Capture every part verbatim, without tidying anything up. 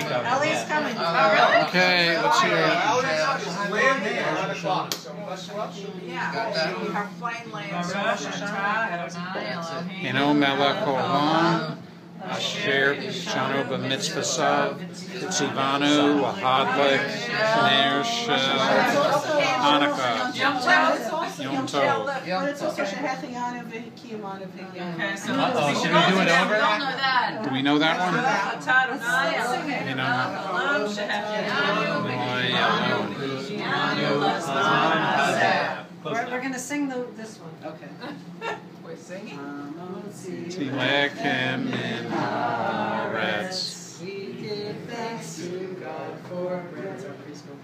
coming. Ellie's Yeah. coming. Oh, really? Okay, let's hear it. Yeah. Got that? Our plane lands. Rosh Hashanah. Eno melech olam, asher shanu b'mitzvah sav, tzivanu lahadlik ner shel Hanukkah, Yom Tov. But it's also Shehechiyanu v'Kiyamanu v'Kiyamanu. Uh-oh, should we do it over? We all know that. Do we know that one? You know. We're, we're going to sing the, this one. Okay. We're singing? Lechem min haaretz. We give thanks to God for bread. That's our preschool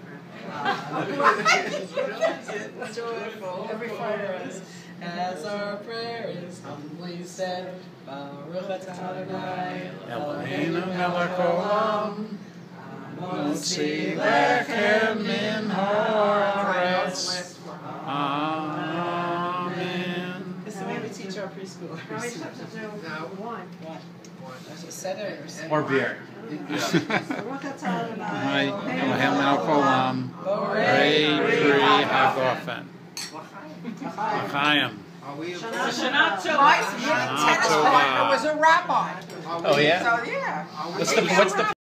prayer. Joyful every Friday. As our prayer is humbly said, Baruch atah Adonai Eloheinu melech olam, motzi lechem min haaretz. Amen. This is the way we teach our preschoolers. One. One. Set it Or beer. Baruch atah Hi, Adonai Eloheinu melech olam, rei pri hagofen. L'chaim. Shana Nice, my tennis Tova. partner was a rabbi. Oh yeah. So yeah. What's the what's the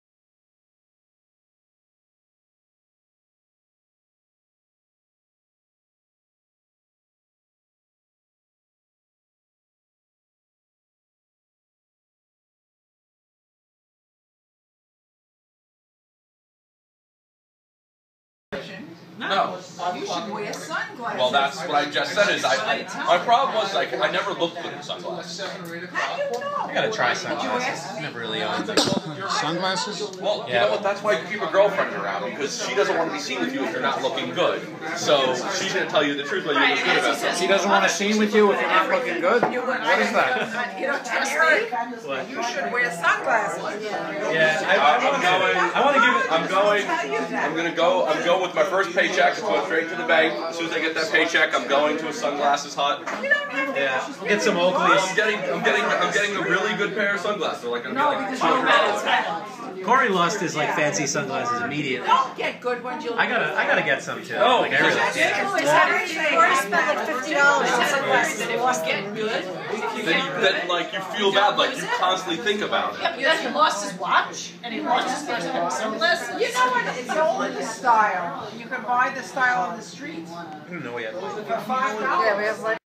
No. You should wear sunglasses. Well, that's what I just said. Is I my problem was like I never looked good in sunglasses. How do you know? I gotta try Did you sunglasses. ask? Never really owned them. Sunglasses? Well, you Yeah. know what? That's why you keep a girlfriend around because she doesn't want to be seen with you if you're not looking good. So she's gonna tell you the truth when you look good about it. She doesn't want to see with you if you're not looking good? What is that? You don't trust Eric? You should wear sunglasses. Yeah, I, I'm going. I want to give it. I'm going. I'm gonna go. I'm going with my first paycheck. It's going straight to the bank. As soon as I get that paycheck, I'm going to a sunglasses hut. Yeah, we'll get some I'm Oakleys. getting. I'm getting. I'm getting a really good pair of sunglasses. They're like gonna be like two hundred dollars. Corey lost his like fancy sunglasses immediately. Don't get good ones. You'll. I gotta, I gotta get some too. Oh, like I really. Corey spent like fifty dollars on sunglasses. If you get good. Then, you, then like you feel bad, like you constantly think about it. Yeah, but then he lost his watch and he lost his sunglasses. You know what? It's only the style. You can buy the style on the streets I don't know yet. for five dollars. Yeah, we have like